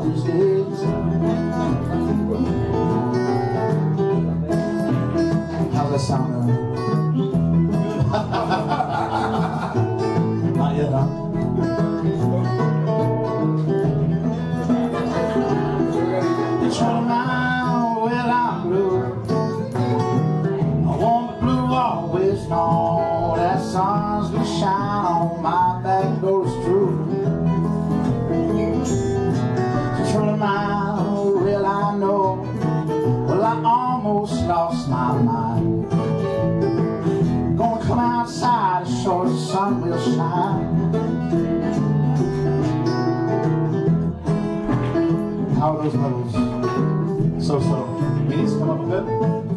of these days. How's that sound? Not yet, huh? It's running around where I'm blue. I want the blue always know that sun's gonna shine on my back door, it's true. It's running around, well I know, well I almost lost my mind. Gonna come outside as sure as the sun will shine. How are those levels? So-so. We need to come up a bit.